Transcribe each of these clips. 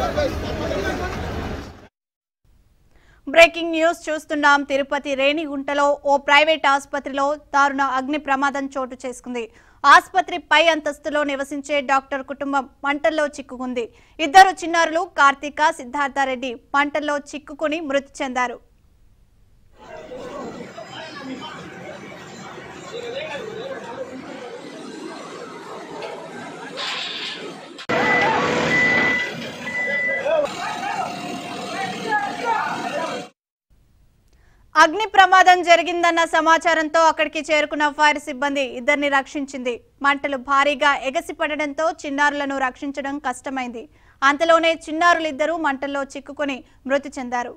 Breaking news చూస్తున్నాం. తిరుపతి రేణిగుంటలో ఓ private ఆసుపత్రిలో దారుణ అగ్ని ప్రమాదం చోటు చేసుకుంది. ఆసుపత్రి పై అంతస్తులో నివసించే డాక్టర్ కుటుంబం మంటల్లో చిక్కుకుంది. ఇద్దరు చిన్నారులు కార్తీక, సిద్ధార్థరెడ్డి మంటల్లో చిక్కుకుని మృతి చెందారు. అగ్ని ప్రమాదం జరిగిందన్న సమాచారంతో అక్కడికి చేరుకున్న ఫైర్ సిబ్బంది ఇద్దరిని రక్షించింది. మంటలు భారీగా ఎగసిపడడంతో చిన్నారులను రక్షించడం కష్టమైంది. అంతలోనే చిన్నారులిద్దరూ మంటల్లో చిక్కుకొని మృతి చెందారు.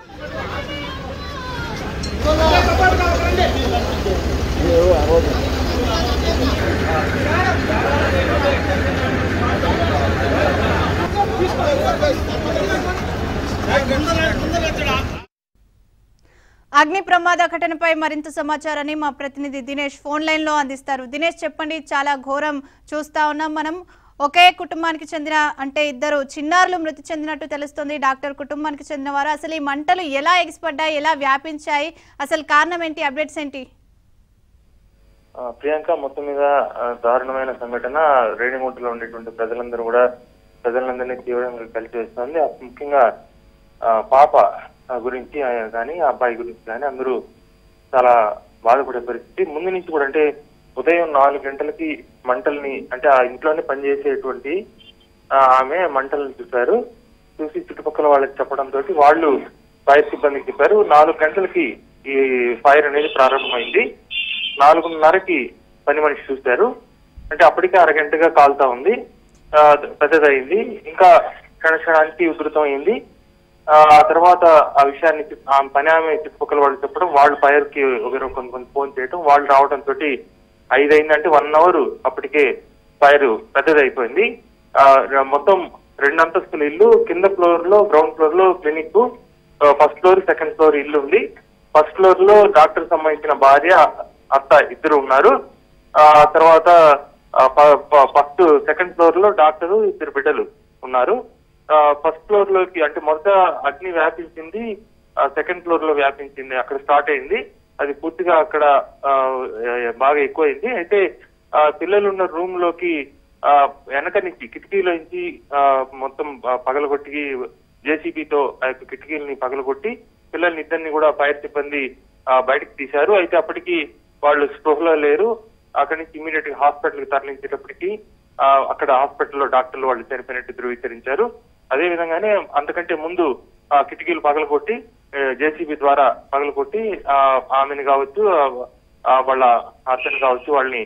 అగ్ని ప్రమాద ఘటనపై మరింత సమాచారాన్ని మా ప్రతినిధి దినేష్ ఫోన్ లైన్ లో అందిస్తారు. దినేష్, చెప్పండి. చాలా ఘోరం చూస్తా ఉన్నాం మనం. ఒకే కుటుంబానికి చెందిన ఇద్దరు చిన్నారులు మృతి చెందినట్టు తెలుస్తుంది. డాక్టర్ కుటుంబానికి చెందిన వారు. అసలు ఈ మంటలు ఎలా ఎగిసిపడ్డాయి, ఎలా వ్యాపించాయి, అసలు కారణం ఏంటి, అప్డేట్స్ ఏంటి? ప్రియాంక, మొత్తం మీద దారుణమైన సంఘటన. రేణిగుంటలో ఉండేటువంటి ప్రజలందరినీ తీవ్రంగా కలిసివేస్తుంది. ముఖ్యంగా పాప గురించి కానీ అబ్బాయి గురించి కానీ అందరూ చాలా బాధపడే పరిస్థితి. ముందు నుంచి కూడా ఉదయం 4 గంటలకి మంటల్ని ఆ ఇంట్లోనే పనిచేసేటువంటి ఆమె మంటలను చూసి చుట్టుపక్కల వాళ్ళకి చెప్పడంతో వాళ్ళు ఫైర్ సిబ్బందికి చెప్పారు. 4 గంటలకి ఈ ఫైర్ అనేది ప్రారంభమైంది. 4:30కి పని మనిషి చూశారు. అప్పటికే అరగంటగా కాలుతా ఉంది. పెద్దదయింది. ఇంకా క్షణానికి ఉధృతం అయింది. ఆ తర్వాత ఆ విషయాన్ని పని ఆమె చుట్టుపక్కల వాళ్ళు చెప్పడం, వాళ్ళు ఫైర్ కి కొంచెం ఫోన్ చేయడం, వాళ్ళు రావడంతో 5 అయిందంటే 1 అవర్ అప్పటికే ఫైర్ పెద్దదైపోయింది. మొత్తం 2 అంతస్తుల ఇల్లు. కింద ఫ్లోర్ లో, గ్రౌండ్ ఫ్లోర్ లో clinic, first floor, second floor ఇల్లు ఉంది. ఫస్ట్ ఫ్లోర్ లో డాక్టర్ సంబంధించిన భార్య, అత్త ఇద్దరు ఉన్నారు. తర్వాత సెకండ్ ఫ్లోర్ లో డాక్టరు, 2 బిడ్డలు ఉన్నారు. ఫస్ట్ ఫ్లోర్ లోకి మొదట అగ్ని వ్యాపించింది, సెకండ్ ఫ్లోర్ లో వ్యాపించింది, అక్కడ స్టార్ట్ అయింది. అది పూర్తిగా అక్కడ బాగా ఎక్కువైంది. అయితే పిల్లలు ఉన్న రూమ్ లోకి వెనక నుంచి కిటికీలోంచి మొత్తం పగలగొట్టి, జేసీబీతో ఆ యొక్క కిటికీలని పగలగొట్టి పిల్లల్ని ఇద్దరిని కూడా ఫైర్ సిబ్బంది బయటకు తీశారు. అయితే అప్పటికి వాళ్ళు స్పృహలో లేరు. అక్కడి నుంచి ఇమీడియట్ గా హాస్పిటల్ కి తరలించేటప్పటికి అక్కడ హాస్పిటల్లో డాక్టర్లు వాళ్ళు చనిపోయినట్టు ధృవీకరించారు. అదే విధంగానే అంతకంటే ముందు కిటికీలు పగలగొట్టి, జేసీబీ ద్వారా పగలగొట్టి ఆమెను కావచ్చు, వాళ్ళ అతను కావచ్చు, వాళ్ళని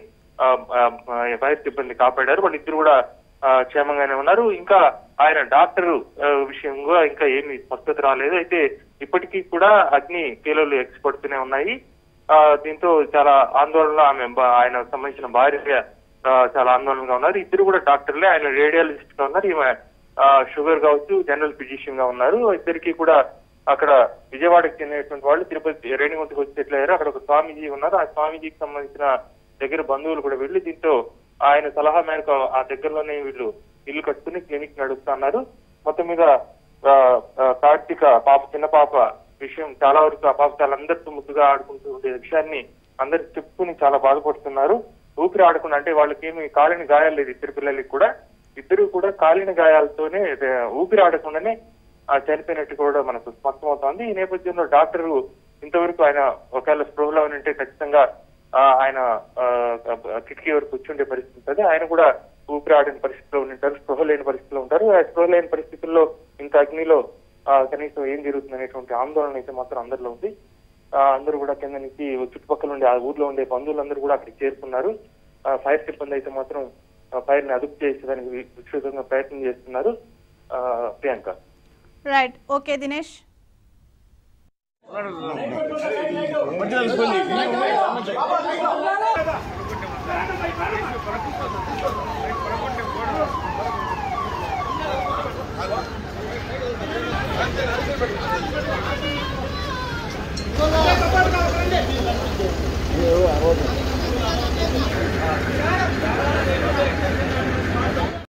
ఫైర్ సిబ్బంది కాపాడారు. వాళ్ళిద్దరు కూడా క్షేమంగానే ఉన్నారు. ఇంకా ఆయన డాక్టర్ విషయంగా ఇంకా ఏమి స్పష్టత రాలేదు. అయితే ఇప్పటికీ కూడా అగ్ని కీలలు ఎగిసిపడుతూనే ఉన్నాయి. దీంతో చాలా ఆందోళన, ఆయన సంబంధించిన భార్య చాలా ఆందోళనగా ఉన్నారు. ఇద్దరు కూడా డాక్టర్లే. ఆయన రేడియాలజిస్ట్ గా ఉన్నారు, ఈమె షుగర్ కావచ్చు జనరల్ ఫిజిషియన్ గా ఉన్నారు. ఇద్దరికి కూడా అక్కడ విజయవాడకి చెందినటువంటి వాళ్ళు తిరుపతి రేణిగుంటకు వచ్చి సెటిల్ అయ్యారు. అక్కడ ఒక స్వామీజీ ఉన్నారు. ఆ స్వామీజీకి సంబంధించిన దగ్గర బంధువులు కూడా వెళ్ళి దీంతో ఆయన సలహా మేరకు ఆ దగ్గరలోనే వీళ్ళు ఇల్లు కట్టుకుని క్లినిక్ నడుస్తున్నారు. మొత్తం మీద కార్తీక పాప, చిన్న పాప విషయం చాలా వరకు ఆ పాప చాలా అందరితో ముద్దుగా ఆడుకుంటూ ఉండే విషయాన్ని అందరికి చెప్పుకుని చాలా బాధపడుతున్నారు. ఊపిరి ఆడకుండా, వాళ్ళకి ఏమి కాలిన గాయాలు లేదు. ఇద్దరు పిల్లలకి కూడా, ఇద్దరు కూడా కాలిన గాయాలతోనే ఊపిరి ఆడకుండానే చనిపోయినట్టు కూడా మనకు స్పష్టమవుతోంది. ఈ నేపథ్యంలో డాక్టర్లు ఇంతవరకు ఆయన ఒకవేళ స్పృహలో ఉంటే ఖచ్చితంగా ఆయన కిటికీ వరకు కూర్చుండే పరిస్థితి ఉంటుంది. ఆయన కూడా ఊపిరి ఆడిన పరిస్థితిలో ఉంటారు, స్పృహ లేని పరిస్థితిలో ఉంటారు. ఆ స్పృహ లేని పరిస్థితుల్లో ఇంకా అగ్నిలో కనీసం ఏం జరుగుతుంది అనేటువంటి ఆందోళన అయితే మాత్రం అందరిలో ఉంది. అందరూ కూడా కింద నుంచి చుట్టుపక్కల ఉండే ఆ ఊర్లో ఉండే బంధువులందరూ కూడా అక్కడికి చేరుకున్నారు. ఫైర్ సిబ్బంది అయితే మాత్రం ఫైర్ ని అదుపు చేసేదానికి విస్తృతంగా ప్రయత్నం చేస్తున్నారు. ప్రియాంక. Right, okay Dinesh.